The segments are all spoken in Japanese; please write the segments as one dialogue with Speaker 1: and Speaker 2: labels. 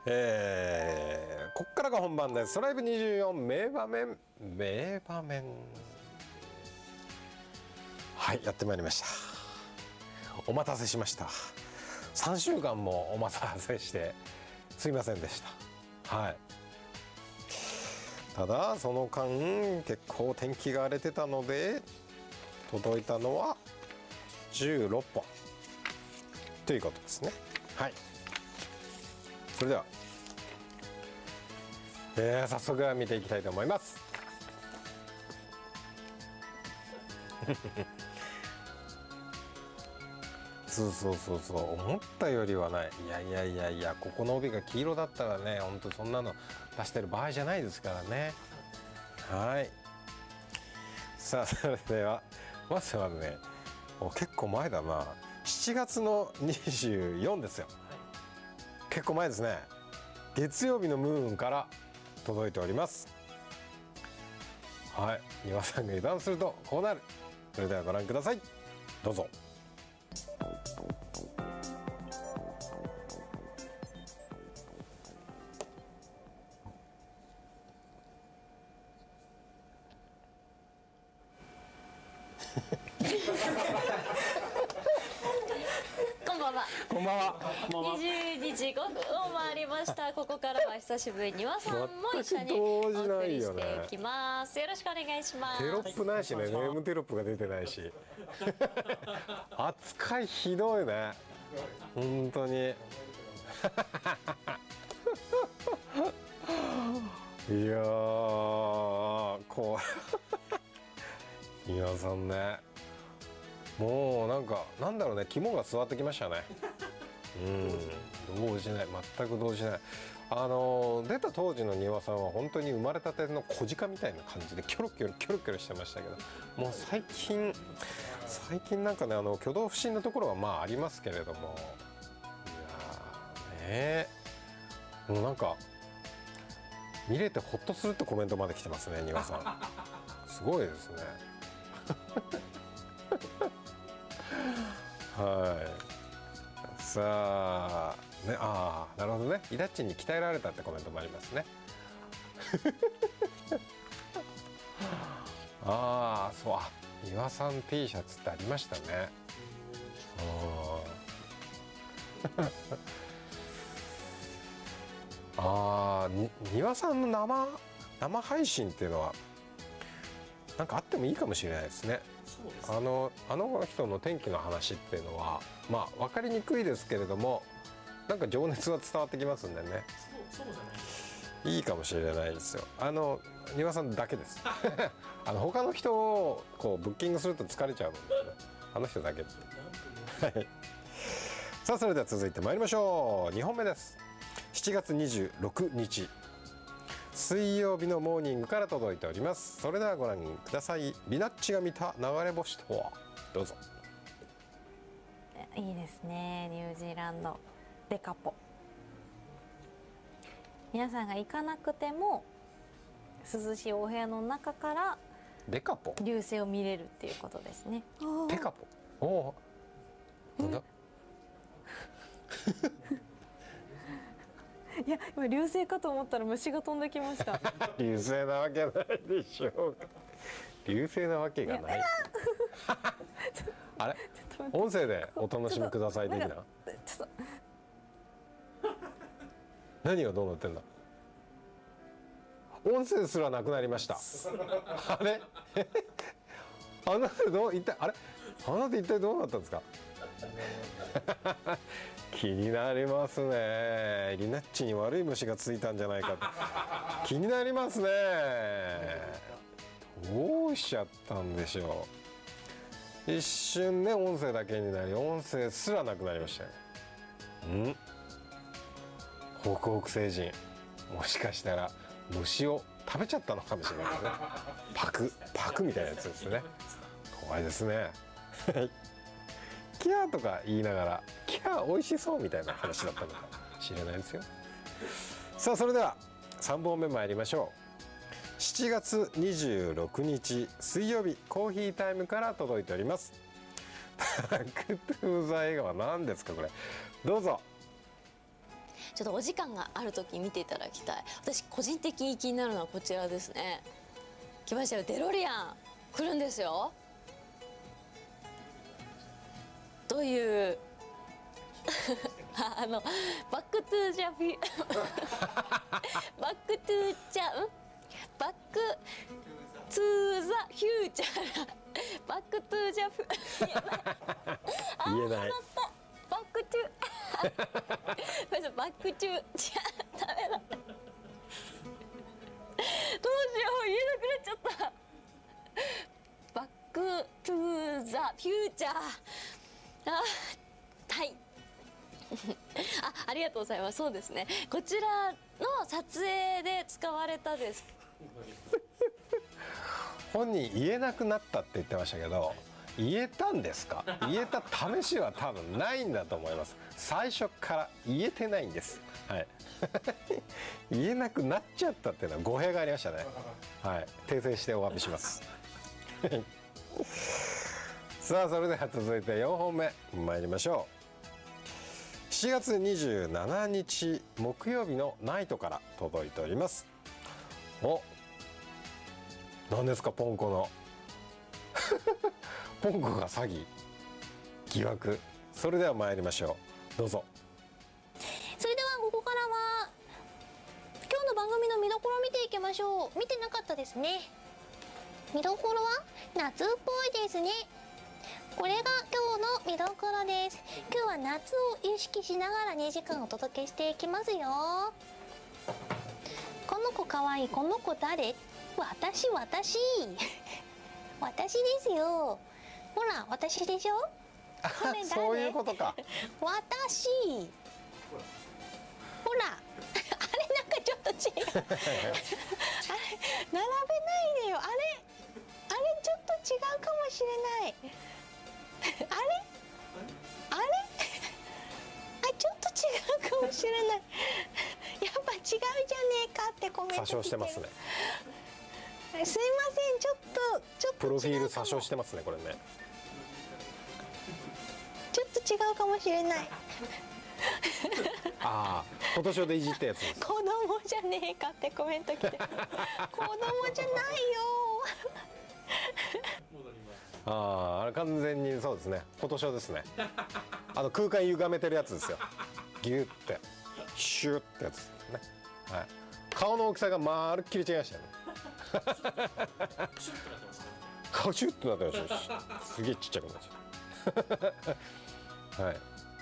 Speaker 1: こっからが本番です。ストライブ24名場面はい、やってまいりました。お待たせしました。3週間もお待たせしてすいませんでした。はい、ただその間結構天気が荒れてたので届いたのは16本ということですね。はい、それでは早速見ていきたいと思います。そう思ったよりはない。いやここの帯が黄色だったらね、ほんとそんなの出してる場合じゃないですからね。はい、さあそれではまずはね、結構前だな、7月の24ですよ。結構前ですね。月曜日のムーンから届いております。はい、庭さんが油断するとこうなる。それではご覧ください、どうぞ。
Speaker 2: こんばんは。
Speaker 1: こんばんは。
Speaker 2: 22時5分を回りました。ここからは久しぶりに庭さんも一緒にお送りしていきます。よろしくお願いします。
Speaker 1: テロップないしね、ネームテロップが出てないし。扱いひどいね。本当に。いやー、皆さんね、もうなんだろうね、肝が据わってきましたね。動じない、全く動じない。出た当時の庭さんは本当に生まれたての小鹿みたいな感じでキョロキョロしてましたけど、もう最近なんかね、挙動不審なところはまあありますけれども、いやね、もうなんか見れてほっとするってコメントまで来てますね、庭さん。すごいですね。はい、さあね、なるほどね、イダッチに鍛えられたってコメントもありますね。そう、庭さん T シャツってありましたね。庭さんの生配信っていうのはなんかあってもいいかもしれないですね。あの人の天気の話っていうのはまあ分かりにくいですけれども、なんか情熱は伝わってきますんでね。そうじゃないいいかもしれないですよ。庭さんだけです。他の人をこうブッキングすると疲れちゃうので、ね、あの人だけです。はい。さあそれでは続いてまいりましょう。2本目です。7月26日水曜日のモーニングから届いております。それではご覧ください。リナッチが見た流れ星とは。どうぞ。
Speaker 2: いいですね、ニュージーランドデカポ。皆さんが行かなくても涼しいお部屋の中から
Speaker 1: デカポ
Speaker 2: 流星を見れるっていうことですね。
Speaker 1: デカポ、なんだ。
Speaker 2: いや、今流星かと思ったら虫が飛んできました。
Speaker 1: 流星なわけないでしょう。流星なわけがない。あれ、音声でお楽しみください的な。ちょっと何がどうなってんだ。音声すらなくなりました。あれ、あなた一体どうなったんですか。気になりますね。リナッチに悪い虫がついたんじゃないか。気になりますね。どうしちゃったんでしょう。一瞬ね、音声だけになり、音声すらなくなりましたよ。北北星人、もしかしたら虫を食べちゃったのかもしれないですね。パクみたいなやつですね。怖いですね。キャーとか言いながらキャー美味しそうみたいな話だったのかもしれないですよ。さあそれでは3本目参りましょう。7月26日水曜日コーヒータイムから届いております。タクトゥーザ映画は何ですかこれ。どうぞ。
Speaker 2: ちょっとお時間がある時見ていただきたい。私個人的に気になるのはこちらですね。来ましたよ、デロリアン来るんですよ。というバックトゥージャフィバックトゥージャバックトゥーザフューチャーバックトゥージャフ
Speaker 1: 言えない。
Speaker 2: バックトゥこれバックトゥーじゃダメだ。どうしよう、言えなくなっちゃった。バックトゥーザフューチャー。はい。ありがとうございます。そうですね。こちらの撮影で使われたです。
Speaker 1: 本人言えなくなったって言ってましたけど、言えたんですか？言えた試しは多分ないんだと思います。最初から言えてないんです。はい。言えなくなっちゃったっていうのは語弊がありましたね。はい。訂正してお詫びします。さあ、それでは続いて4本目参りましょう。7月27日木曜日のナイトから届いております。お、何ですか、ポンコのポンコが詐欺疑惑。それでは参りましょう、どうぞ。
Speaker 3: それではここからは今日の番組の見どころを見ていきましょう。見てなかったですね。見どころは夏っぽいですね。これが今日の見どころです。今日は夏を意識しながら2時間お届けしていきますよ。この子かわいい。この子誰？私私ですよ。ほら、私でしょ。これ誰？
Speaker 1: そういうことか。
Speaker 3: 私。ほらあれ、なんかちょっと違う。あれ並べないでよ。あれちょっと違うかもしれない。あれちょっと違うかもしれない。やっぱ違うじゃねえかってコメント。
Speaker 1: 詐称してますね。
Speaker 3: すいません、ちょっと
Speaker 1: プロフィール詐称してますね、これね。
Speaker 3: ちょっと違うかもしれない。
Speaker 1: ああ、フォトショーでいじったやつです。
Speaker 3: 子供じゃねえかってコメント来て。子供じゃないよ。
Speaker 1: あれ完全にそうですね、フォトショーですね。空間歪めてるやつですよ。ギュってシュッってやつですね。はい。顔の大きさがまるっきり違いましたよね。顔シュッとなってました。すげえちっちゃくなっちゃう。はい。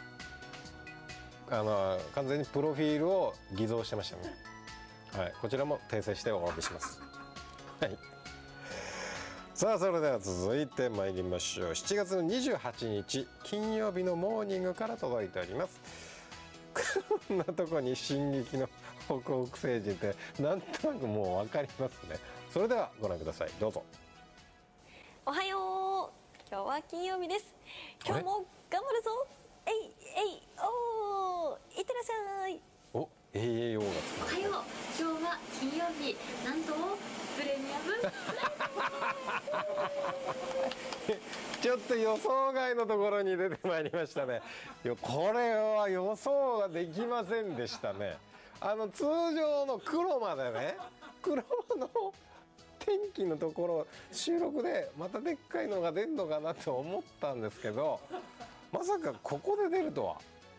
Speaker 1: 完全にプロフィールを偽造してましたね。はい。こちらも訂正してお詫びします。はい。さあ、それでは続いて参りましょう。7月の28日金曜日のモーニングから届いております。こんなとこに進撃の北北星人ってなんとなくもう分かりますね。それではご覧ください、どうぞ。
Speaker 2: おはよう。今日は金曜日です。今日も頑張るぞ。えいおー、いってらっしゃい。
Speaker 1: お、AAO が
Speaker 2: おはよう。今日は金曜日、なんとプレミアム
Speaker 1: ちょっと予想外のところに出てまいりましたね。これは予想ができませんでしたね。通常の黒までね、黒の天気のところ収録でまたでっかいのが出るのかなと思ったんですけど、まさかここで出るとは。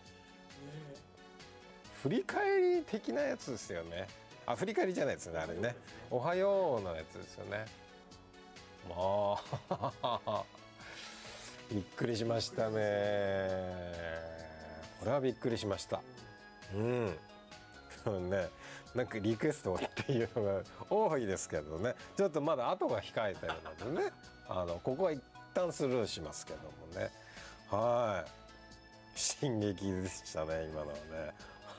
Speaker 1: 振り返り的なやつですよね。振り返りじゃないですよね、あれね。おはようのやつですよね。まあびっくりしましたね。これはびっくりしました。ね、なんかリクエストっていうのが多いですけどね、ちょっとまだ後が控えてるのでね、ここは一旦スルーしますけどもね。はい、進撃でしたね、今のはね。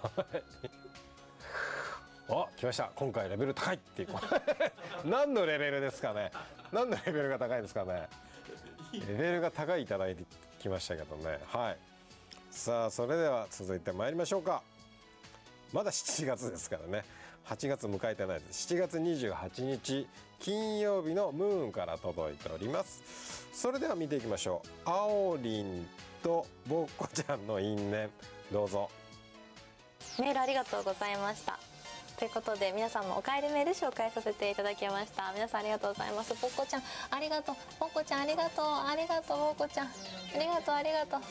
Speaker 1: あ、来ました。今回レベル高いっていう何のレベルですかね。何のレベルが高いですかね。レベルが高いいただいてきましたけどね。はい。さあ、それでは続いて参りましょうか。まだ7月ですからね。8月迎えてないです。7月28日金曜日のムーンから届いております。それでは見ていきましょう。あおりんとぼっこちゃんの因縁、どうぞ。
Speaker 2: メールありがとうございました。ということで皆さんのお帰りメール紹介させていただきました。皆さんありがとうございます。ぽっこちゃんありがとう、ぽっこちゃんありがとう、ありがとう、ぽっこちゃんありがとう、ありがとう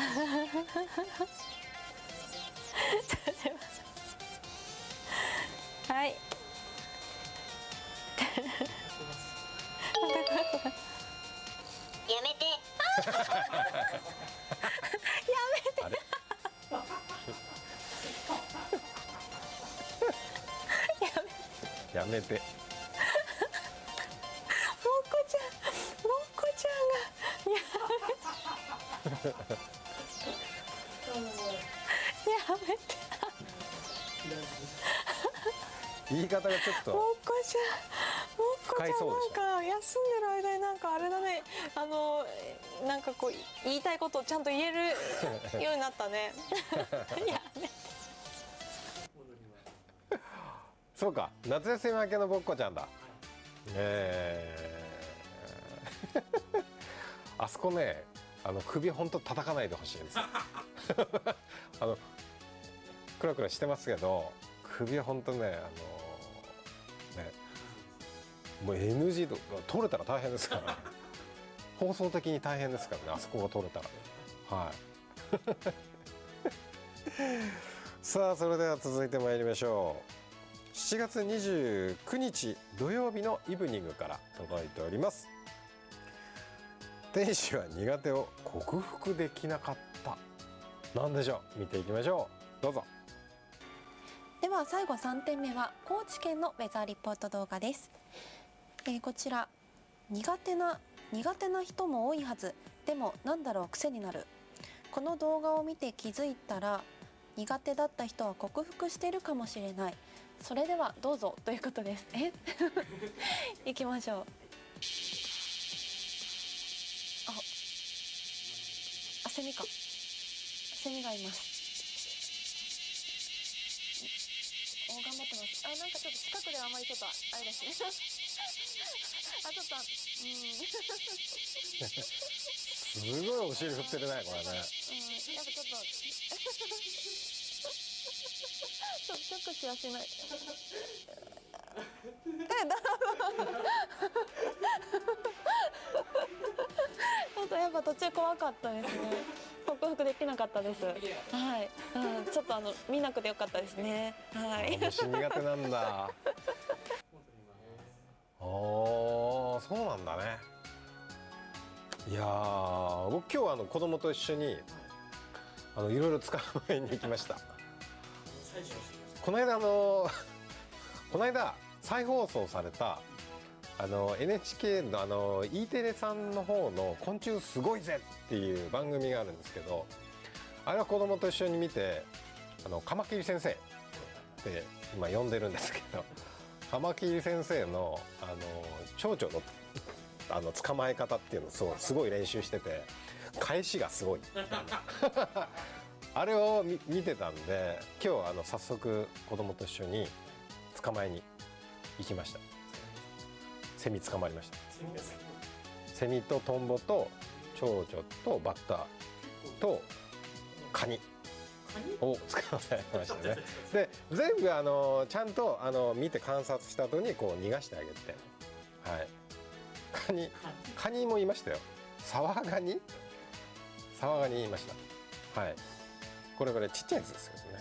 Speaker 2: はい
Speaker 3: やめて
Speaker 1: あれやめて。
Speaker 2: もっこちゃんがやめて
Speaker 1: 言い方がちょっと
Speaker 2: もっこちゃんなんか休んでる間になんかあれだね、なんかこう言いたいことをちゃんと言えるようになったねやめて。
Speaker 1: そうか、夏休み明けのぼっこちゃんだ。あそこね、首ほんと叩かないでほしいんですクラクラしてますけど、首はほんとね、もう NG とか取れたら大変ですから、ね、放送的に大変ですからね、あそこが取れたら。はいさあ、それでは続いてまいりましょう。7月29日土曜日のイブニングから届いております。天使は苦手を克服できなかった。なんでしょう、見ていきましょう。どうぞ。
Speaker 2: では最後3点目は高知県のウェザーリポート動画です。こちら苦手な人も多いはず、でもなんだろう癖になる。この動画を見て気づいたら苦手だった人は克服しているかもしれない。それではどうぞということです。行きましょう。セミか。セミがいます。頑張ってます。なんかちょっと近くであまりちょっとあれですね。ちょっと
Speaker 1: すごいお尻振ってるね、これね。
Speaker 2: やっぱちょっと直視はしない。ちょっとやっぱ途中怖かったですね。克服できなかったです。はい、ちょっと見なくてよかったですね。はい。
Speaker 1: 虫苦手なんだ。そうなんだね。いやー、僕今日子供と一緒にいろいろ捕まえに行きました。この間再放送されたNHK のE テレさんの方の「昆虫すごいぜ!」っていう番組があるんですけど、あれは子供と一緒に見て、カマキリ先生って今呼んでるんですけど、カマキリ先生の蝶々の捕まえ方っていうのをすごい練習してて、返しがすごいあれを見てたんで、今日早速子供と一緒に捕まえに行きました。セミ捕まりました。セミとトンボと蝶々とバッタとカニを捕まえましたね。で全部ちゃんと見て観察した後にこう逃がしてあげて、はい、カニもいましたよ。サワガニいました。はい、これちっちゃいやつですけどね。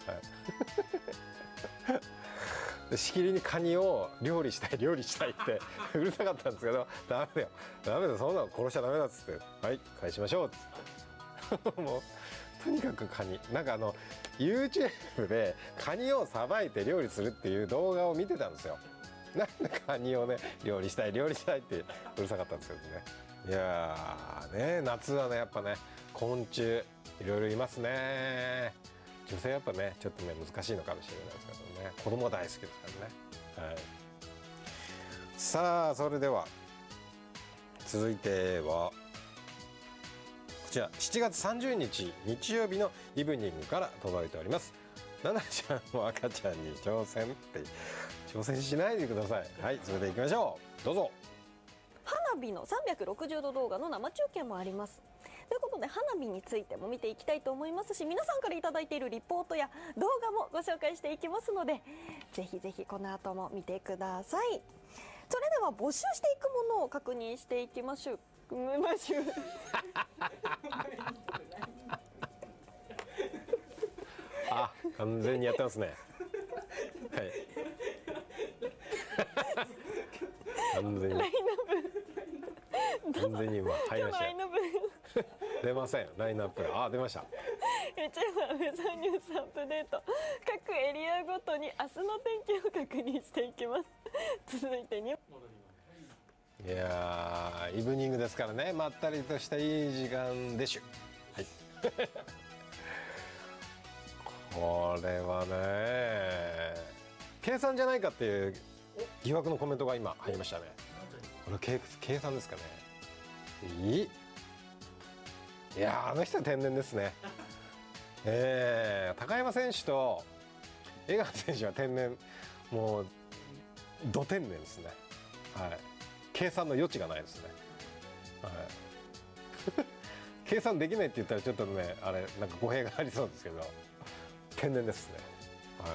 Speaker 1: はいでしきりにカニを料理したいってうるさかったんですけど、ダメだよそんなの殺しちゃダメだっつって、はい返しましょうっつってもうとにかくカニ、なんかYouTube でカニをさばいて料理するっていう動画を見てたんですよ。なんでカニをね料理したいってうるさかったんですけどね。いやーね、夏はねやっぱね昆虫いろいろいますね。女性はやっぱねちょっとね難しいのかもしれないですけどね、子供は大好きですからね。はい、さあそれでは続いてはこちら7月30日日曜日のイブニングから届いております。ナナちゃんも赤ちゃんに挑戦って挑戦しないでください。はい、それでいきましょう。どうぞ。
Speaker 2: 花火の360度動画の生中継もあります。 ということで花火についても見ていきたいと思いますし、皆さんからいただいているリポートや動画もご紹介していきますので、ぜひぜひこの後も見てください。それでは募集していくものを確認していきましょう。
Speaker 1: あ、完全にやってますね。はい。完全に。完全に今入りましたよ。出ません。ラインナップ。あ、出ました。
Speaker 2: 1番ウェザーニュースアップデート。各エリアごとに明日の天気を確認していきます。続いて2。
Speaker 1: いやー、イブニングですからね、まったりとしたいい時間でしゅ。はい。これはね、計算じゃないかっていう疑惑のコメントが今入りましたね。これ計算ですかね。いやー、あの人は天然ですね。高山選手と江川選手は天然、もうど天然ですね。はい。計算の余地がないですね。はい。計算できないって言ったらちょっとね、あれなんか語弊がありそうですけど、天然ですね。はい。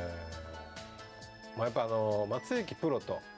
Speaker 1: まあやっぱ松雪プロと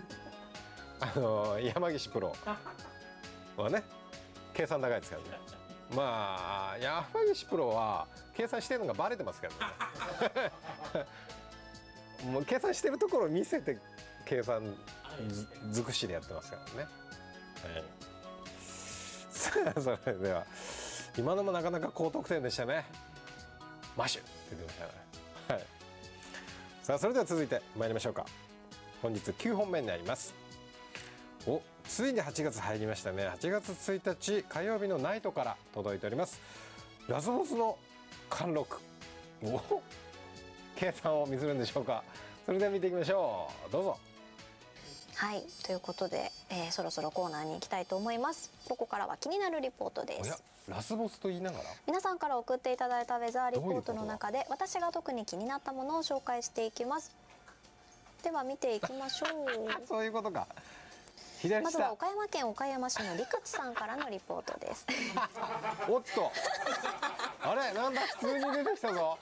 Speaker 1: 山岸プロはね、計算高いですからね。まあ山岸プロは計算してるのがバレてますからね。もう計算してるところを見せて計算尽くしでやってますからね。はい。さあ、それでは今のもなかなか高得点でしたね。マッシュって言ってましたね。はい。さあ、それでは続いて参りましょうか。本日9本目になります。お、ついに8月入りましたね。8月1日火曜日のナイトから届いております。ラスボスの貫禄。お、計算を見せるんでしょうか。それでは見ていきましょう。どうぞ。
Speaker 3: はい、ということで、そろそろコーナーに行きたいと思います。ここからは気になるリポートです。
Speaker 1: ラスボスと言いながら
Speaker 3: 皆さんから送っていただいたウェザーリポートの中で私が特に気になったものを紹介していきます。では見ていきましょう。
Speaker 1: そういうことか。左下。
Speaker 3: まずは岡山県岡山市のりかちさんからのリポートです。
Speaker 1: おっと、あれ、なんだ、普通に出てきたぞ。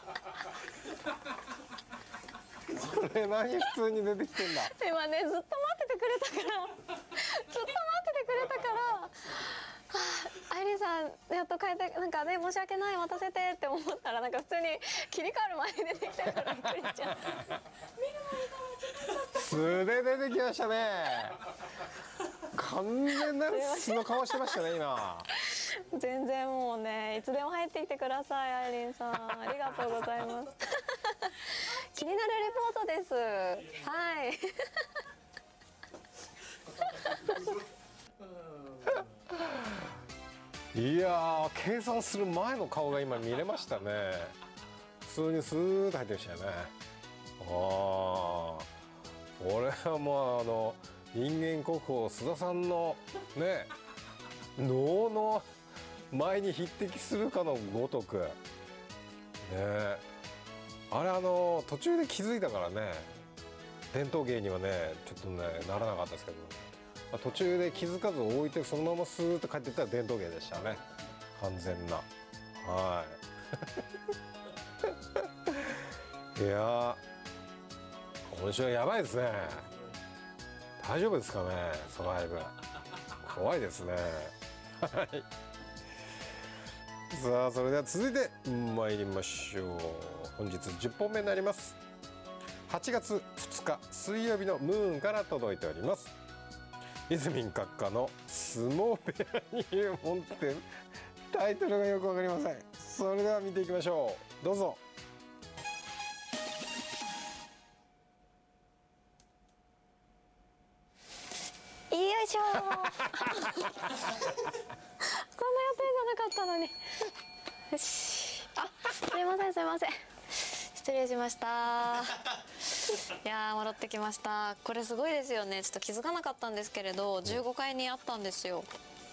Speaker 1: これ何普通に出てきてんだ。
Speaker 2: 今ね、ずっと待っててくれたからずっと待っててくれたから、アイリーさんやっと帰って、なんかね、申し訳ない、待たせてって思ったら、なんか普通に切り替わる前に出てきたからびっくりしちゃう。
Speaker 1: 素で出てきましたね。完全なる素の顔してましたね、今。
Speaker 2: 全然もうね、いつでも入ってきてください、アイリンさん。ありがとうございます。気になるレポートです。はい。
Speaker 1: いやー、計算する前の顔が今見れましたね。普通にスーッと入ってましたよね。ああ、これはもう人間国宝須田さんのね、能の前に匹敵するかのごとくね。あれ途中で気づいたからね、伝統芸にはねちょっとねならなかったですけど、途中で気づかず置いてそのままスーッと帰っていったら伝統芸でしたね、完全な。はいいやー、今週はやばいですね。大丈夫ですかね、そのライブ。怖いですね。はい。さあ、それでは続いて参りましょう。本日10本目になります。8月2日水曜日のムーンから届いております。イズミン閣下の相撲部屋に入門ってタイトルがよくわかりません。それでは見ていきましょう。どうぞ。
Speaker 2: よいしょー。こんな予定じゃなかったのに。よし。あ、すいませんすいません。失礼しました。いやー、戻ってきました。これすごいですよね。ちょっと気づかなかったんですけれど、15階にあったんですよ。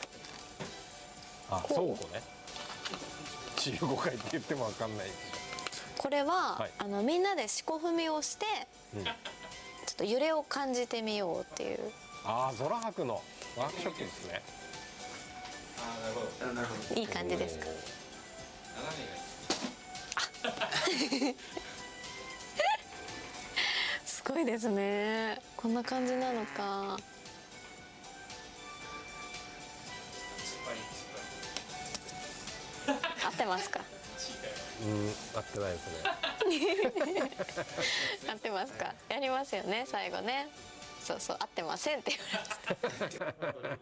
Speaker 1: あ、倉庫ね。15階って言ってもわかんない。
Speaker 2: これは、
Speaker 1: はい、
Speaker 2: みんなで四股踏みをして、 ちょっと揺れを感じてみようっていう。
Speaker 1: ああ、空白のワークショップですね。
Speaker 4: ああ、なるほど。なるほど。
Speaker 2: いい感じですか。すごいですね。こんな感じなのか。合ってますか。
Speaker 1: 合ってないですね。
Speaker 2: 合ってますか。やりますよね、最後ね。そうそう、合ってませんって言われて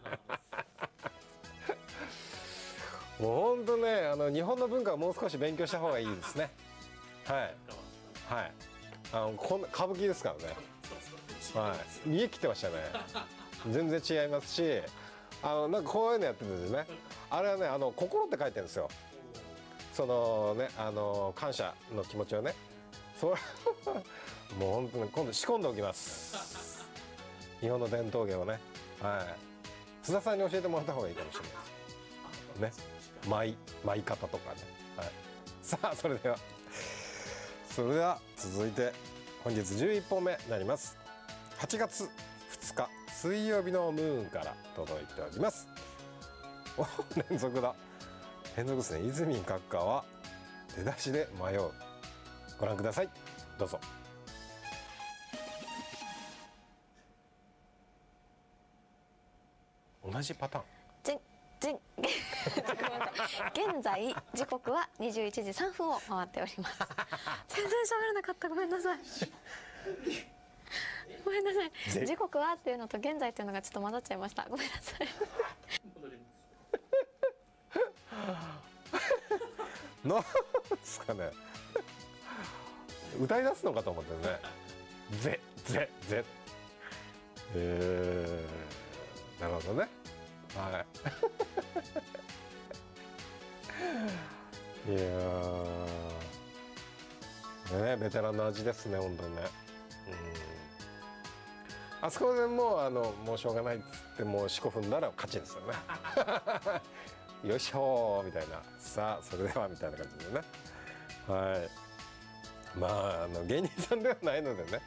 Speaker 1: もう本当ね、日本の文化をもう少し勉強した方がいいですね。はいはい。こんな歌舞伎ですからね。はい。見え切ってましたね。全然違いますし、なんかこういうのやってるんですね。あれはね、心って書いてるんですよ。そのね、感謝の気持ちをね。それもう本当に今度仕込んでおきます。日本の伝統芸をね。はい。須田さんに教えてもらった方がいいかもしれないですね。舞い方とかね。はい。さあ、それでは続いて本日11本目になります。8月2日水曜日のムーンから届いております。お、連続ですね。泉閣下は出だしで迷う。ご覧ください。どうぞ。同じパターン。
Speaker 2: 現在時刻は21時3分を回っております。全然喋れなかった。ごめんなさい。ごめんなさい。時刻はっていうのと現在っていうのがちょっと混ざっちゃいました。ごめんなさい。
Speaker 1: なんですかね。歌い出すのかと思ってね。なるほどね。はい。いやー、ね、ベテランの味ですね、本当にね。あそこでもうしょうがないっつってもう4、5分なら勝ちですよね。よいしょーみたいな。さあそれではみたいな感じでね。はい。まあ芸人さんではないのでね。はい。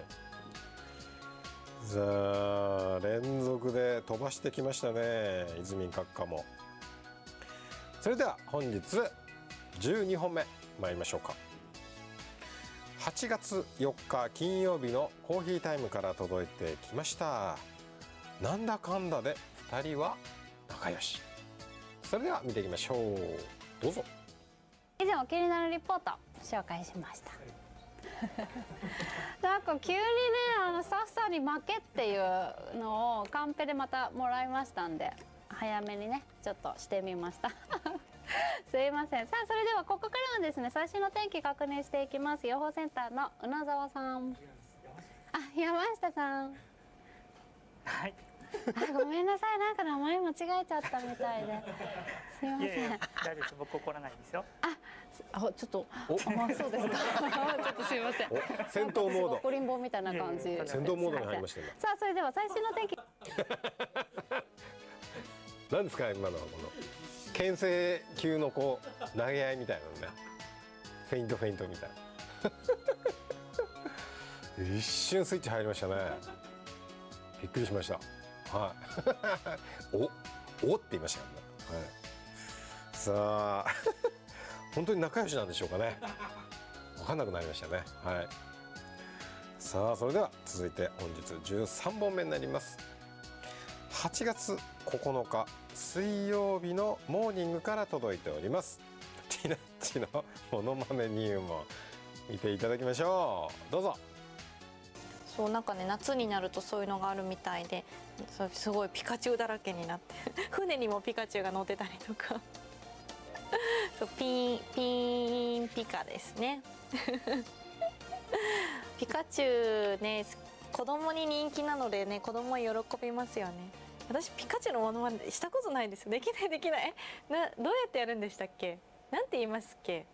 Speaker 1: さあ連続で飛ばしてきましたね、泉閣下も。それでは本日12本目参りましょうか。8月4日金曜日のコーヒータイムから届いてきました。なんだかんだで2人は仲良し。それでは見ていきましょう。どうぞ。
Speaker 5: 以前お気になるリポート紹介しました。なんか急にね、スタッフさんに負けっていうのをカンペでまたもらいましたんで、早めにねちょっとしてみました。すいません。さあそれではここからはですね、最新の天気確認していきます。予報センターの宇野沢さん。あ、山下さん。
Speaker 6: はい。
Speaker 5: ごめんなさい、なんか名前間違えちゃったみたいで。すいません。
Speaker 6: いやいや、大丈夫です。僕怒らないですよ。
Speaker 5: ちょっと、そうですか。ちょっとすいません。
Speaker 1: 戦闘モード。
Speaker 5: 怒りん坊みたいな感じ。
Speaker 1: 戦闘モードに入りましたね。
Speaker 5: さあ、それでは最新の天気。
Speaker 1: 何ですか今のこの牽制級のこう投げ合いみたいなのね。フェイントみたいな。一瞬スイッチ入りましたね。びっくりしました。はい。おって言いましたよね。はい。さあ本当に仲良しなんでしょうかね。分かんなくなりましたね。はい。さあそれでは続いて本日13本目になります。8月9日水曜日のモーニングから届いております。ティナッチのモノマネ入門見ていただきましょう。どうぞ。
Speaker 2: そうなんかね、夏になるとそういうのがあるみたいで、すごいピカチュウだらけになって船にもピカチュウが乗ってたりとかそうピンピカですね。ピカチュウね、子供に人気なのでね、子供は喜びますよね。私ピカチュウのものまねしたことないんですよ。できない。どうやってやるんでしたっけ。なんて言いますっけ。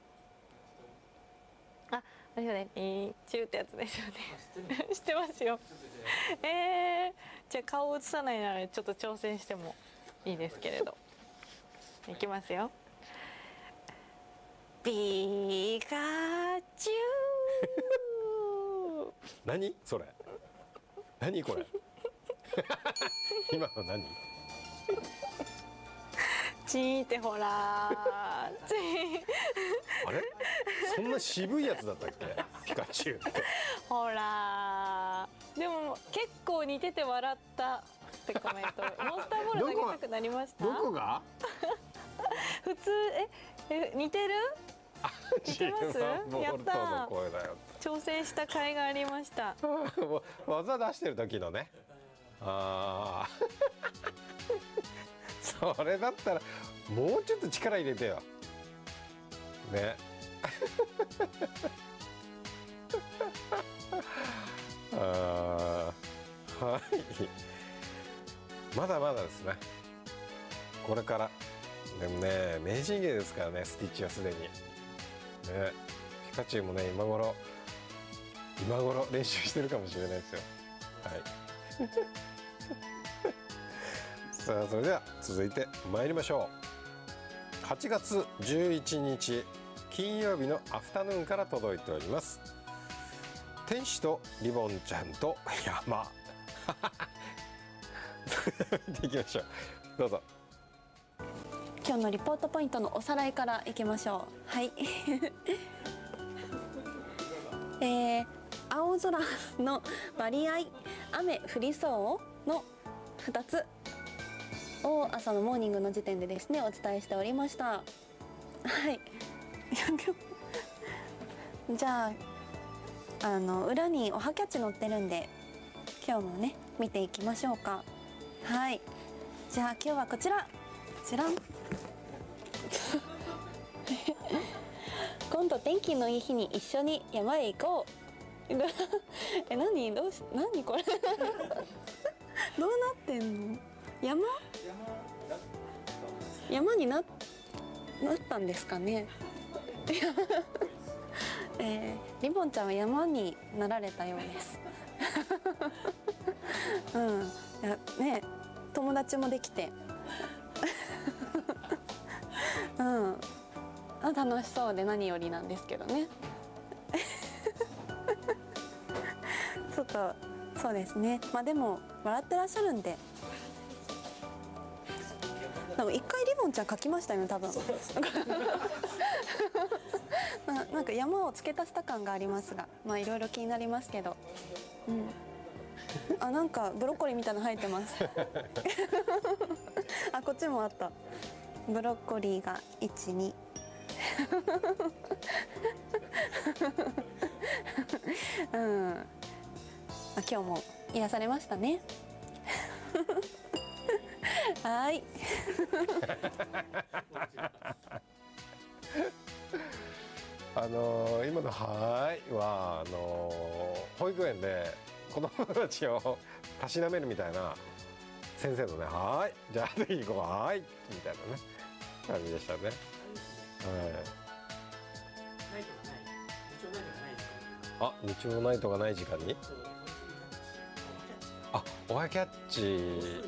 Speaker 2: あれよね、チューってやつですよね。知ってますよ。じゃあ顔映さないならちょっと挑戦してもいいですけれど。いきますよ。ピカチュウ。
Speaker 1: 何それ、何これ今の何？
Speaker 2: チーってほらーチー
Speaker 1: あれそんな渋いやつだったっけピカチュウって
Speaker 2: ほらー。でも結構似てて笑ったってコメント。モンスターボール投げたくなりました？
Speaker 1: どこが
Speaker 2: 普通似てる？似てます？やったー。
Speaker 1: 声だよ
Speaker 2: 挑戦した甲斐がありました。
Speaker 1: 技出してる時のね。ああそれだったらもうちょっと力入れてよねあー、はいまだまだですね、これから。でもね名人芸ですからね、スティッチはすでにね。ピカチュウもね今頃練習してるかもしれないですよ。はいさあそれでは続いて参りましょう。8月11日金曜日のアフタヌーンから届いております。天使とリボンちゃんと山見ていきましょう。どうぞ。
Speaker 7: 今日のリポートポイントのおさらいからいきましょう。はい青空の割合、雨降りそうの2つを朝のモーニングの時点でですねお伝えしておりました。はいじゃあ裏におはキャッチ載ってるんで今日もね見ていきましょうか。はい、じゃあ今日はこちらじゃらん今度天気のいい日に一緒に山へ行こう何これどうなってんの？山になったんですかねリボンちゃんは山になられたようですうんいやね友達もできてうん楽しそうで何よりなんですけどねちょっとそうですね。まあでも笑ってらっしゃるんで。でも一回リボンちゃん描きましたよね多分。なんか山を付け足した感がありますが、まあいろいろ気になりますけど。うん。あ、なんかブロッコリーみたいなの生えてます。あ、こっちもあった。ブロッコリーが1、2。うん。今日も癒されましたね。はい。
Speaker 1: 今の「はい」は保育園で子供たちをたしなめるみたいな先生のね「はいじゃあ次行こうはい」みたいなね感じでしたね。はい。あ、日曜ナイトがない時間に。あ、おはキャッチ。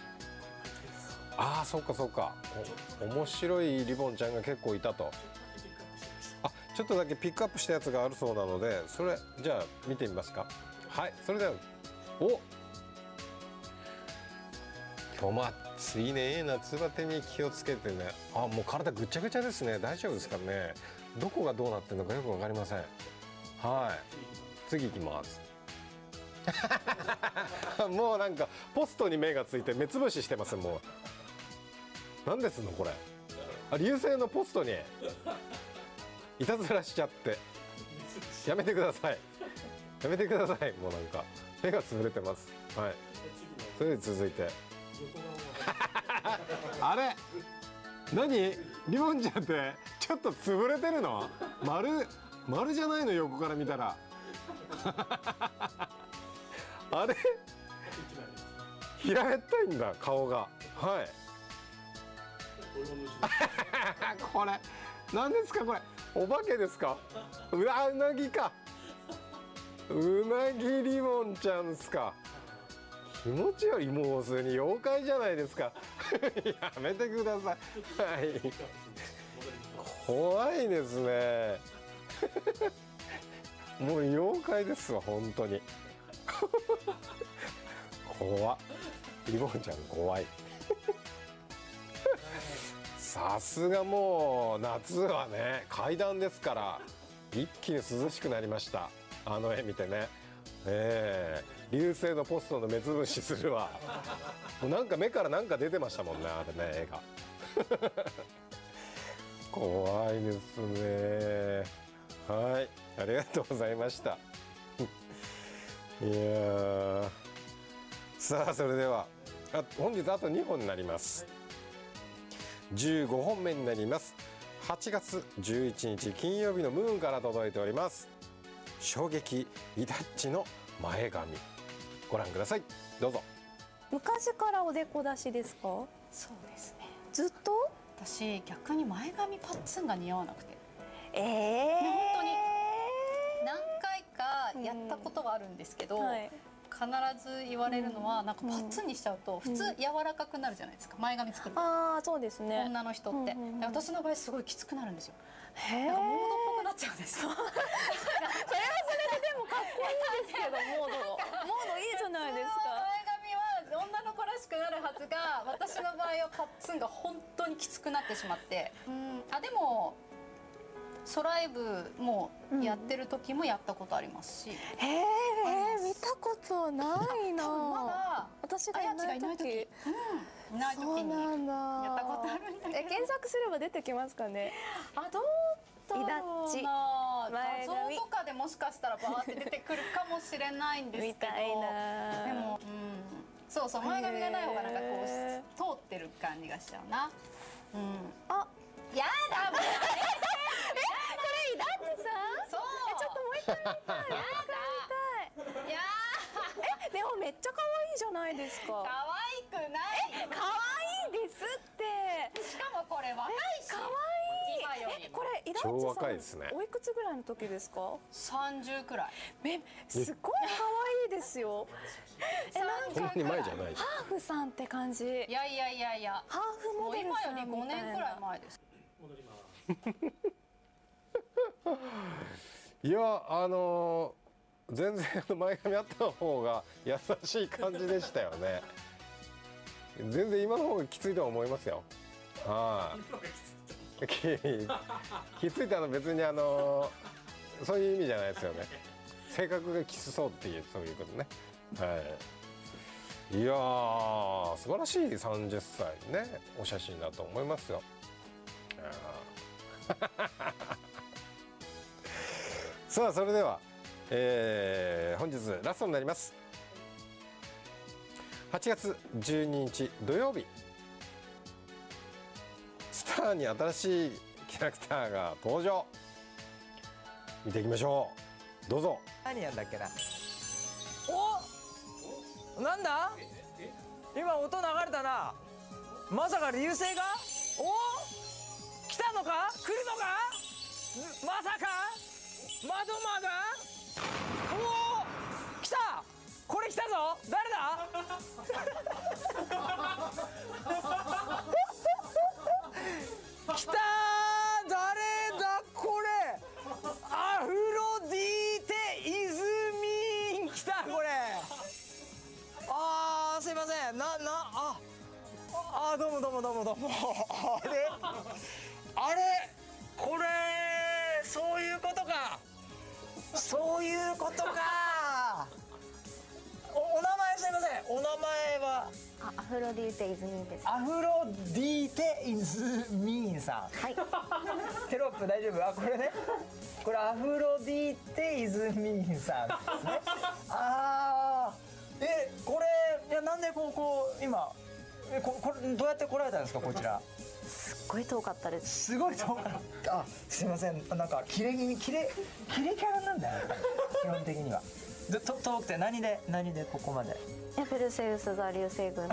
Speaker 1: ああ、そうかそうか。面白いリボンちゃんが結構いたと。あ、ちょっとだけピックアップしたやつがあるそうなので、それじゃあ見てみますか。はい、それでは今日も暑いね。夏バテに気をつけてね。あ、もう体ぐちゃぐちゃですね。大丈夫ですかね。どこがどうなってるのかよくわかりません。はい、次行きますもうなんかポストに目がついて目つぶししてますもう。何ですのこれ。あ、流星のポストにいたずらしちゃってやめてください。やめてください。もうなんか目が潰れてます。はい、それで続いてあれ何リボンちゃんってちょっと潰れてるの？丸じゃないの横から見たらあれ平べったいんだ顔が。はいこれ何ですかこれ。お化けですか？うなぎか。うなぎリボンちゃんですか。気持ち悪い。もうすでに妖怪じゃないですかやめてください。はい怖いですねもう妖怪ですわ本当に。怖っ。リボンちゃん怖い。さすがもう夏はね怪談ですから一気に涼しくなりました。あの絵見てね。流星のポストの目つぶしするわ。もうなんか目からなんか出てましたもんねあれね絵が。怖いですね。はい、ありがとうございました。いやさあそれでは本日あと2本になります。15本目になります。8月11日金曜日のムーンから届いております。衝撃イダッチの前髪ご覧ください。どうぞ。
Speaker 7: 昔からおでこ出しですか？
Speaker 5: そうですね。
Speaker 7: ずっと？
Speaker 5: 私逆に前髪パッツンが似合わなくて、
Speaker 7: 本
Speaker 5: 当に何回かやったことはあるんですけど、
Speaker 7: はい
Speaker 5: 必ず言われるのはなんかパッツンにしちゃうと普通柔らかくなるじゃないですか、前髪作ると。
Speaker 7: ああそうですね。
Speaker 5: 女の人って、で私の場合すごいきつくなるんですよ。
Speaker 7: へえ。
Speaker 5: なんかモードっぽくなっちゃうんですよ。
Speaker 7: それはそれででもかっこいいですけどモードいいじゃないですか。
Speaker 5: 前髪は女の子らしくなるはずが私の場合はパッツンが本当にきつくなってしまって、でもソライブもやってる時もやったことありますし、
Speaker 7: へえ見たことないな。
Speaker 5: まだ
Speaker 7: 私がいない時
Speaker 5: いない時にやったことあるんだけど、
Speaker 7: 検索すれば出てきますかね。
Speaker 5: どうだろうな、画像とかでもしかしたらバーって出てくるかもしれないんですけど、
Speaker 7: みたいな。
Speaker 5: でも、そうそう前髪がない方がなんかこう通ってる感じがしちゃうな。あ、やだもう。
Speaker 7: これイダッチさん？
Speaker 5: そう。
Speaker 7: ちょっともう一回見たい。
Speaker 5: いや
Speaker 7: でもめっちゃ可愛いじゃないですか。
Speaker 5: 可愛くない。
Speaker 7: 可愛いですって。
Speaker 5: しかもこれ若いし。
Speaker 7: 可愛い。
Speaker 5: 今より
Speaker 7: これイダッチさん
Speaker 1: 超若いですね。
Speaker 7: おいくつぐらいの時ですか
Speaker 5: ？30くらい。
Speaker 7: すごい可愛いですよ。
Speaker 1: そんなに前じゃないし。
Speaker 7: ハーフさんって感じ。
Speaker 5: いやいやいやいや。
Speaker 7: ハーフモデルさんみたいな。
Speaker 5: 今より5年くらい前です。
Speaker 4: 戻ります。
Speaker 1: いや全然前髪あった方が優しい感じでしたよね。全然今の方がきついとは思いますよ。はい。きついって別にそういう意味じゃないですよね。性格がきつそうっていうそういうことね。はい。いやー素晴らしい30歳ねお写真だと思いますよ。さあそれでは、本日ラストになります。8月12日土曜日、スターに新しいキャラクターが登場。見ていきましょう。どうぞ。
Speaker 8: 何やんだっけな。お、なんだ今音流れたな。まさか流星が来たのか来るのか、まさかマドマが来た、これ来たぞ、誰だ来た、誰だこれ、アフロディーテイズミン来た、これすいません、どうもあれこれそういうことか、お名前すいません、お名前は
Speaker 3: アフロディーテイズミンです。
Speaker 8: アフロディーテイズミンさん。はいテロップ大丈夫？これね、これアフロディーテイズミンさんですね。これいや、なんでこう今これどうやって来られたんですか、こちら。
Speaker 3: すっごい遠かったです。
Speaker 8: すごい遠かった。すいません、なんかキレキャラなんだよ基本的には。遠くて何でここまで。
Speaker 3: ペルセウス座流星群。
Speaker 8: ペ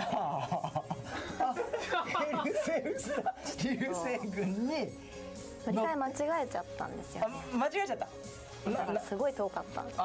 Speaker 8: ルセウス座流星群に
Speaker 3: 乗り換え間違えちゃったんですよね。
Speaker 8: 間違えちゃった。
Speaker 3: だからすごい遠かったんです。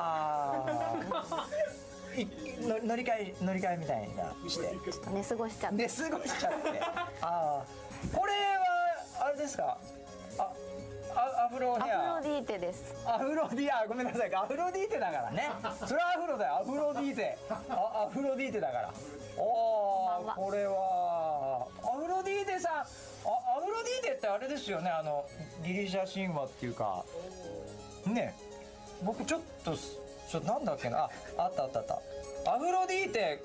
Speaker 8: 乗り換えみたいなして
Speaker 3: ちょっと寝過ごしちゃって。
Speaker 8: これはあれですか、アアフロヘア。
Speaker 5: アフロディーテです。
Speaker 8: アフロディア、ごめんなさい、アフロディーテだからね。それはアフロだよ、アフロディーテ。アフロディーテだから。おー、これはアフロディーテさん。アフロディーテってあれですよね、ギリシャ神話っていうかね。僕ちょっとなんだっけな、あったアフロディーテ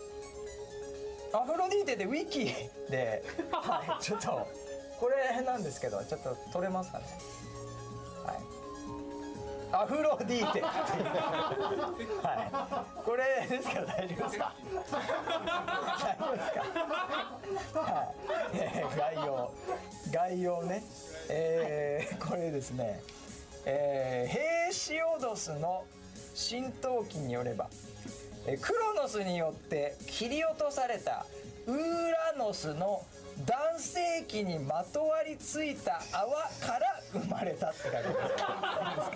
Speaker 8: でウィキで、はい、ちょっとこれなんですけど、ちょっと取れますかね。はい、アフロディーテはい、これですけど大丈夫ですか。大丈夫ですか。はい、概要ね、これですね、ヘシオドスの神道記によれば、クロノスによって切り落とされたウーラノスの男性器にまとわりついた泡から生まれたって書いてます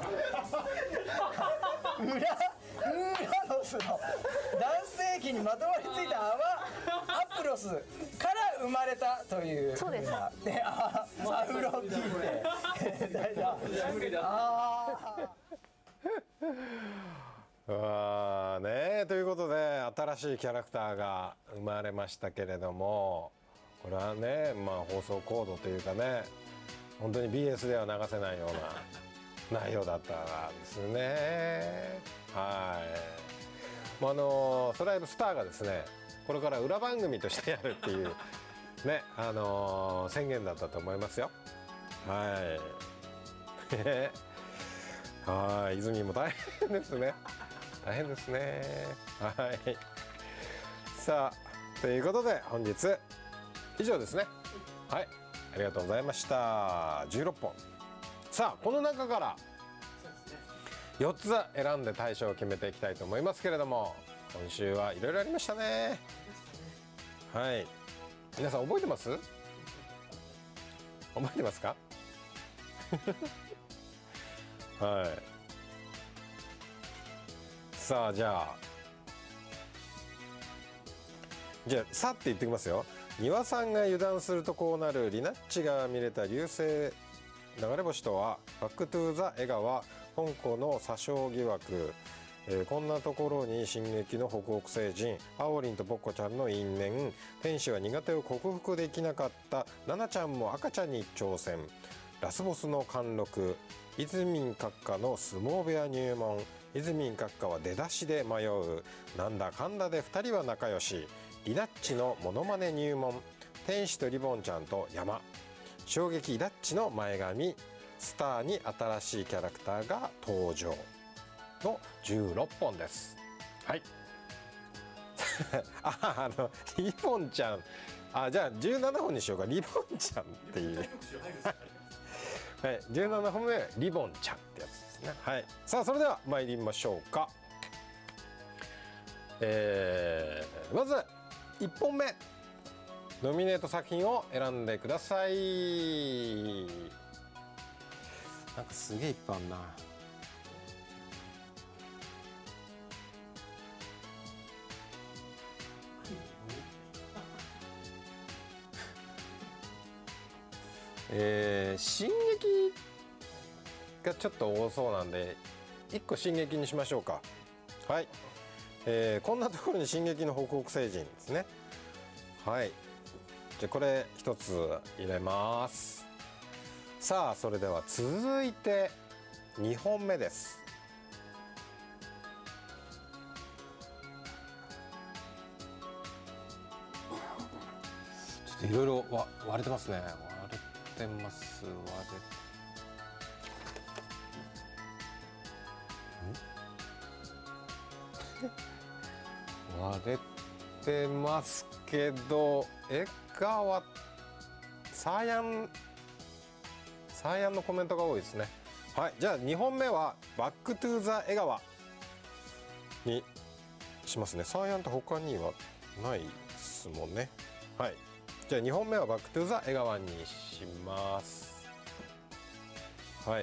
Speaker 8: ウーラノスの男性器にまとわりついた泡アプロスから生まれたという。
Speaker 5: そうです。
Speaker 8: アフロディーテ大丈夫。
Speaker 1: ね、ということで新しいキャラクターが生まれましたけれども、これはね、放送コードというかね、本当に BS では流せないような内容だったんですね。はい。ストライブスターがですね、これから裏番組としてやるっていうね、宣言だったと思いますよ。はい。はい、泉も大変ですね。大変ですね。はい。さあ、ということで本日以上ですね。はい、ありがとうございました。16本。さあ、この中から4つ選んで大賞を決めていきたいと思いますけれども、今週はいろいろありましたね。はい。皆さん覚えてます？覚えてますか？はい。さあ、じゃあさって言ってきますよ。庭さんが油断するとこうなるリナッチが見れた流星流れ星とは、バックトゥーザ江川香港の詐称疑惑、こんなところに進撃の北北星人、あおりんとぼっこちゃんの因縁、天使は苦手を克服できなかったナナちゃんも赤ちゃんに挑戦、ラスボスの貫禄、イズミン閣下の相撲部屋入門、イズミン閣下は出だしで迷う、なんだかんだで2人は仲良し、リナッチのモノマネ入門、天使とリボンちゃんと山、衝撃リナッチの前髪、スターに新しいキャラクターが登場の16本です。はいリボンちゃん、じゃあ17本にしようか。リボンちゃんっていうはい、17本目リボンちゃんってやつですね。はい、さあそれでは参りましょうか。まず1本目、ノミネート作品を選んでください。なんかすげえいっぱいあんな。進撃がちょっと多そうなんで1個進撃にしましょうか。はい、こんなところに進撃の北北星人ですね。はい、じゃあこれ1つ入れます。さあそれでは続いて2本目です。ちょっといろいろ割れてますね。割れてます。割れてますけど、江川サーヤンのコメントが多いですね。はい、じゃあ2本目はバックトゥーザ江川にしますね。サーヤンって他にはないですもんね。はい、じゃあ2本目はバックトゥーザ江川にします。はい、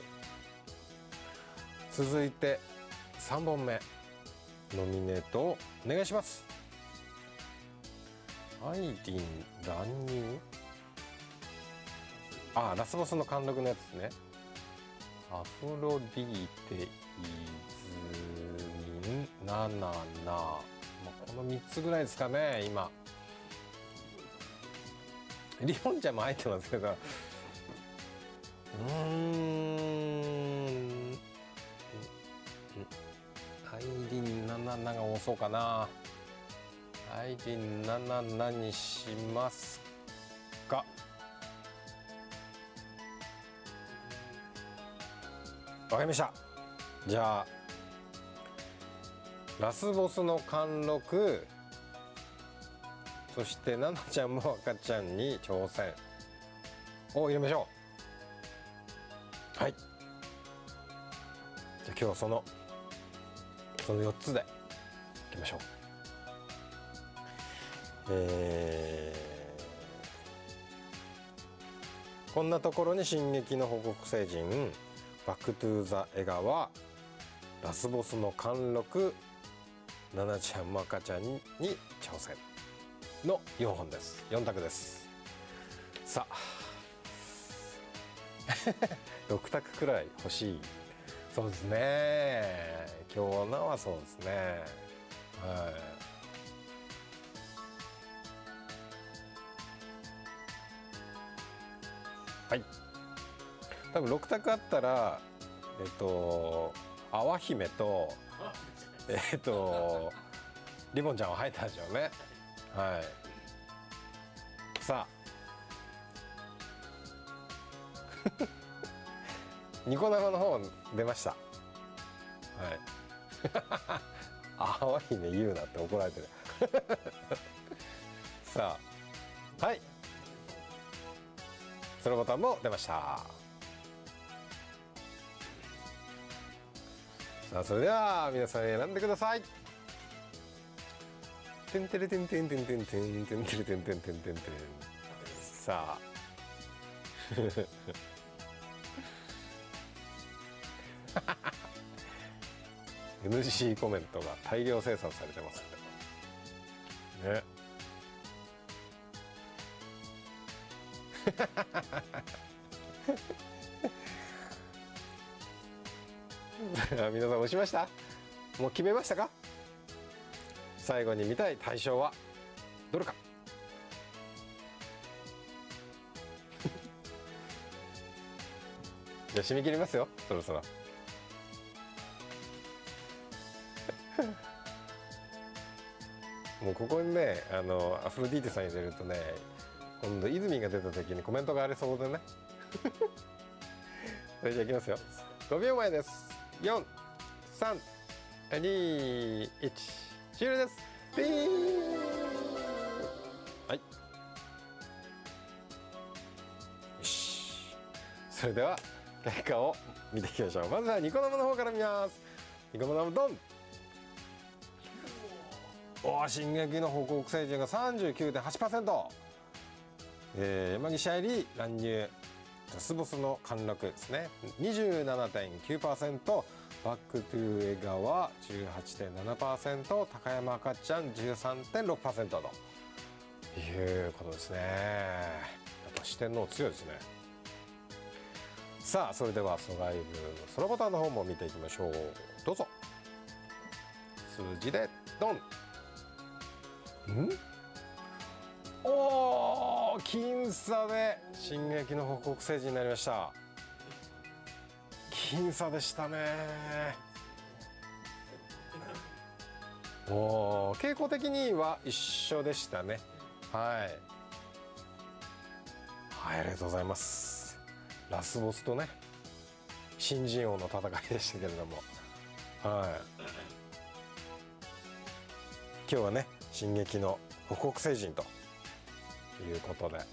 Speaker 1: 続いて3本目ノミネートをお願いします。アイリン乱入、ラスボスの貫禄のやつですね。 アフロディーテ、イズミン、ナナナ、まあ、この3つぐらいですかね。今リボンちゃんも入ってますけど、アイリンナナナが多そうかな。アイリンナナナにしますか。わかりました。じゃあラスボスの貫禄、そしてナナちゃんも赤ちゃんに挑戦を入れましょう。はい。じゃあ今日はその4つでいきましょう。こんなところに進撃の北北星人、バックトゥーザ江川、ラスボスの貫禄、ナナちゃんも赤ちゃんに挑戦の4本です。4択です。さあ6択くらい欲しい。そうですね、今日のはそうですね。はい、多分6択あったら淡姫とリボンちゃんは入ったでしょうね。はい。さあニコ生の方出ました。はい淡姫言うなって怒られてるさあ、はい、そのボタンも出ました。さあそれでは皆さん選んでください。てんてれてんてんてんてんてんてんてれてんてんてんてんてん。さあNG コメントが大量生産されてますね。皆さん押しました？もう決めましたか？最後に見たい対象はどれか。じゃあ締め切りますよ、そろそろ。もうここにね、アフロディーテさん入れるとね、今度泉が出た時にコメントがありそうでね。それじゃあいきますよ。5秒前です。4、3、2、1、終了です。ピーン。はい。よし。それでは結果を見ていきましょう。まずはニコ生の方から見ます。ニコ生ドン。進撃の北北星人が 39.8%、山岸愛理乱入、ラスボスの貫禄ですね 27.9%、 バックトゥー江川 18.7%、 高山赤ちゃん 13.6% ということですね。やっぱ四天王強いですね。さあそれではソガイブのソロボタンの方も見ていきましょう。どうぞ。数字でドン。おー、僅差で進撃の北北星人になりました。僅差でしたね。傾向的には一緒でしたね。はい、はい、ありがとうございます。ラスボスとね新人王の戦いでしたけれども、はい、今日はね進撃の北北星人ということで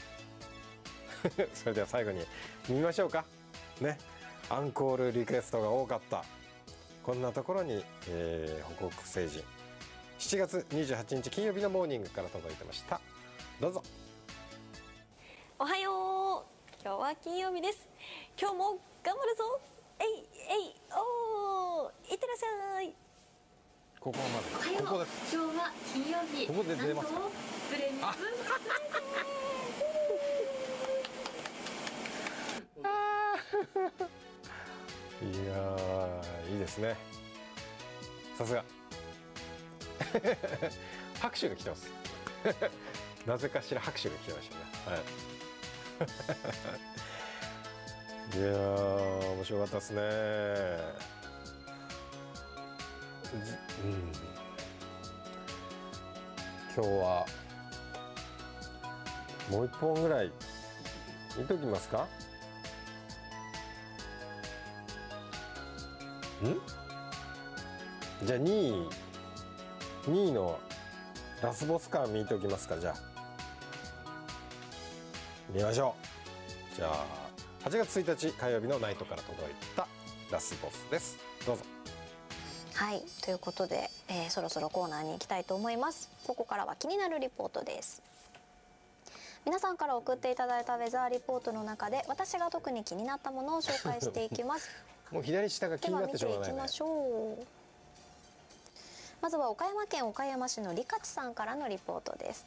Speaker 1: それでは最後に見ましょうかね。アンコールリクエストが多かったこんなところに、北北星人7月28日金曜日のモーニングから届いてました。どうぞ。
Speaker 3: おはよう。今日は金曜日です。今日も頑張るぞ。えいえいおー、いってらっしゃい。
Speaker 1: ここまで。ここです。
Speaker 2: 今日は金曜日。
Speaker 1: ここで出ますか。
Speaker 2: プレミアム。
Speaker 1: いやーいいですね、さすが拍手が来てますなぜかしら拍手が来てましたね、はい、いやー面白かったですね。今日はもう一本ぐらい見ときますか。じゃあ2位のラスボス感見ておきますか。じゃあ見ましょう。じゃあ8月1日火曜日のナイトから届いたラスボスです。どうぞ。
Speaker 2: はい、ということで、そろそろコーナーに行きたいと思います。ここからは気になるリポートです。皆さんから送っていただいたウェザーリポートの中で私が特に気になったものを紹介していきます
Speaker 1: もう左下が気になってしょうがないね。
Speaker 2: では見ていきましょう。まずは岡山県岡山市のりかちさんからのリポートです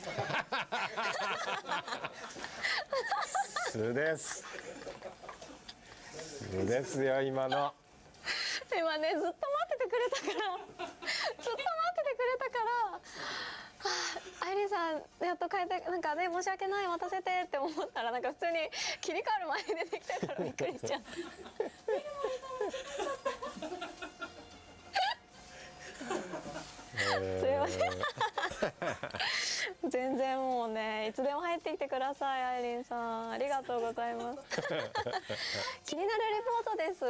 Speaker 1: 素ですよ今の。
Speaker 2: 今ねずっと待っててくれたからアイリーさんやっと変えてなんかね申し訳ない待たせてって思ったらなんか普通に切り替わる前に出てきたからびっくりしちゃったすいません全然もうねいつでも入ってきてください。アイリンさんありがとうございます気になるリポートです。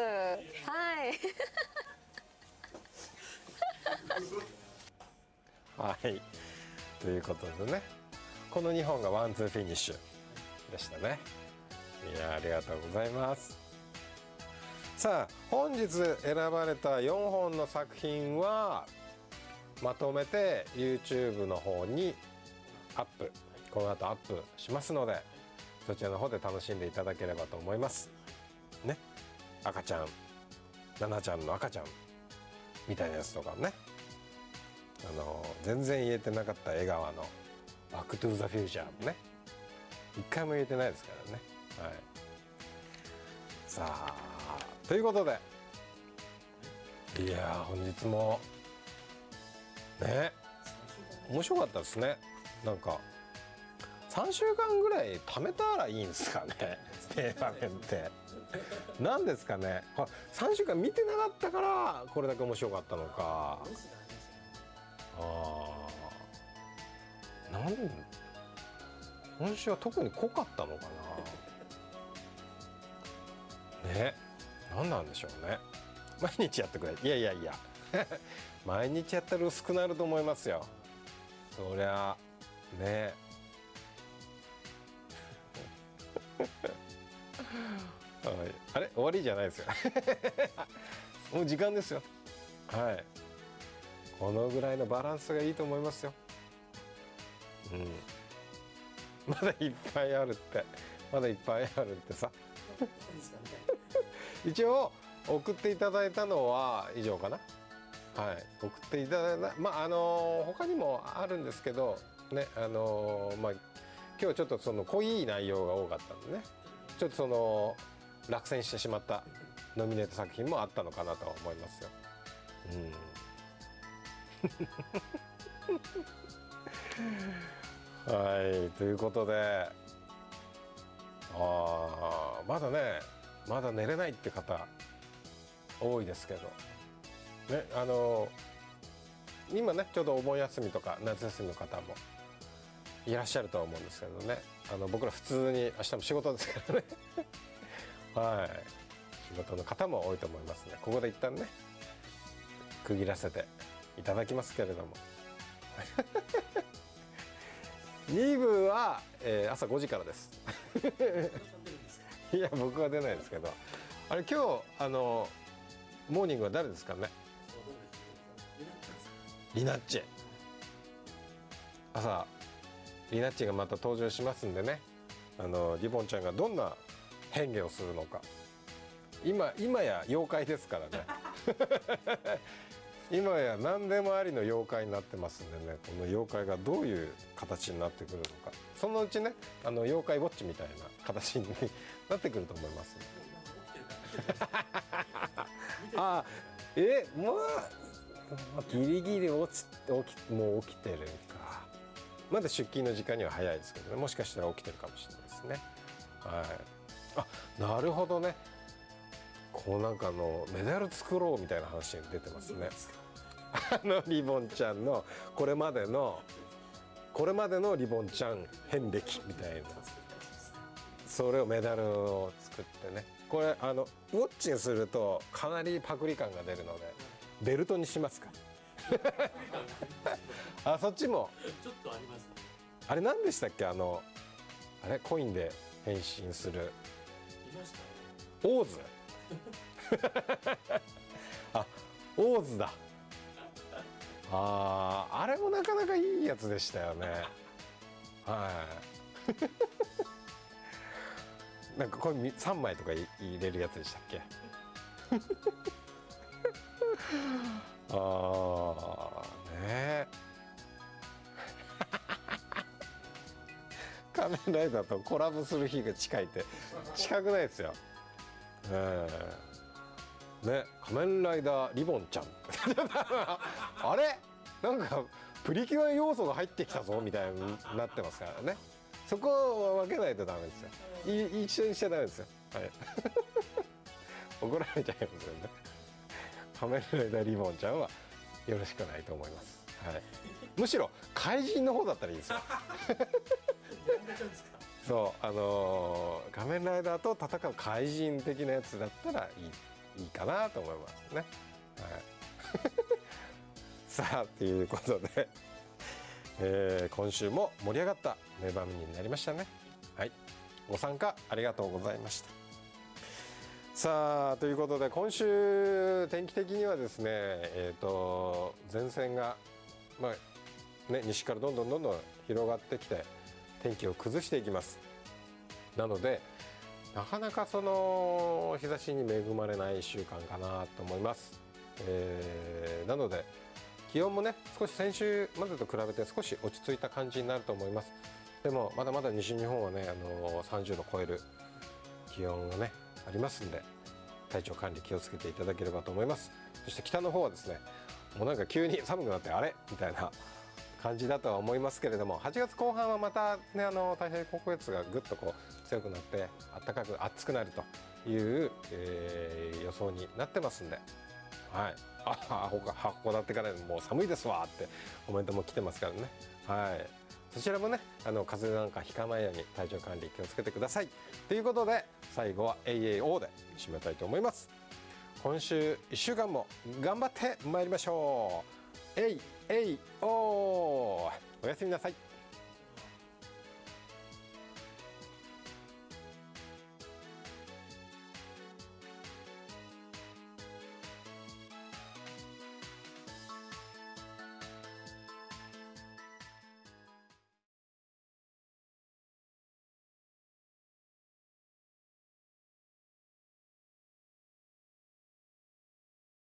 Speaker 1: はいはいということでね、この2本がワンツーフィニッシュでしたね。いやありがとうございます。さあ本日選ばれた4本の作品はまとめて YouTube の方にアップ、この後アップしますのでそちらの方で楽しんでいただければと思いますね。赤ちゃん、ナナちゃんの赤ちゃんみたいなやつとかね、全然言えてなかった江川のバックトゥーザフューチャーもね一回も言えてないですからね。はい、さあということでいやー本日もね面白かったですね。なんか3週間ぐらい貯めたらいいんですかね名場面って何ですかね。3週間見てなかったからこれだけ面白かったのか。今週は特に濃かったのかなね。何なんでしょうね。毎日やってくれ。いや毎日やったら薄くなると思いますよそりゃねはい、あれ終わりじゃないですよもう時間ですよ。はいこのぐらいのバランスがいいと思いますよ。まだいっぱいあるってさ一応送っていただいたのは以上かな。はい送っていただいた他にもあるんですけどね今日ちょっとその濃い内容が多かったんでねちょっとその落選してしまったノミネート作品もあったのかなとは思いますよ。はいということでまだ寝れないって方多いですけどね今ねちょうどお盆休みとか夏休みの方もいらっしゃるとは思うんですけどね僕ら普通に明日も仕事ですからねはい仕事の方も多いと思いますね。ここで一旦ね区切らせていただきますけれども2部は、朝5時からですいや僕は出ないですけどあれ今日モーニングは誰ですかね。リナッチ朝リナッチがまた登場しますんでねリボンちゃんがどんな変化をするのか今や妖怪ですからね今や何でもありの妖怪になってますんでねこの妖怪がどういう形になってくるのかそのうちね妖怪ウォッチみたいな形になってくると思います。 あ、まあギリギリもう起きてるか。まだ出勤の時間には早いですけどね、もしかしたら起きてるかもしれないですね。はい。あ、なるほどね。こうなんかメダル作ろうみたいな話に出てますね。リボンちゃんのこれまでのリボンちゃん遍歴みたいな、それをメダルを作ってね、これウォッチにするとかなりパクリ感が出るのでベルトにしますか。あ、そっちも
Speaker 4: ちょっとあります。
Speaker 1: あれ何でしたっけ、あれコインで変身する
Speaker 4: いました。
Speaker 1: オーズ。あ、オーズだ。あれもなかなかいいやつでしたよね。はい。なんかこれ3枚とか入れるやつでしたっけ。ねえ。仮面ライダーとコラボする日が近いって近くないですよ。ね、仮面ライダーリボンちゃん。あれ、なんかプリキュア要素が入ってきたぞみたいになってますからね。そこを分けないとダメですよ。一緒にしちゃダメですよ。はい。怒られちゃいますよね。仮面ライダーリボンちゃんはよろしくないと思います。はい。むしろ怪人の方だったらいいですよ。そう、仮面ライダーと戦う怪人的なやつだったらいいかなと思いますね。はい。さあということで、今週も盛り上がった名場面になりましたね。はい。ご参加ありがとうございました。さあということで今週天気的にはですね、前線が西からどんどん広がってきて天気を崩していきます。なのでなかなかその日差しに恵まれない1週間かなと思います。なので気温もね少し先週までと比べて少し落ち着いた感じになると思います。でもまだまだ西日本はね30度超える気温がねありますんで体調管理気をつけていただければと思います。そして北の方はですねもうなんか急に寒くなってあれみたいな感じだとは思いますけれども、8月後半はまたね太平洋高気圧がぐっとこう強くなって暖かく暑くなるという、予想になってますんで、はい、函館からもう寒いですわってコメントも来てますからね、はい、そちらもね風邪なんかひかないように体調管理気をつけてくださいということで、最後は AAO で締めたいと思います。今週1週間も頑張ってまいりましょう。えいおー、おやすみなさい。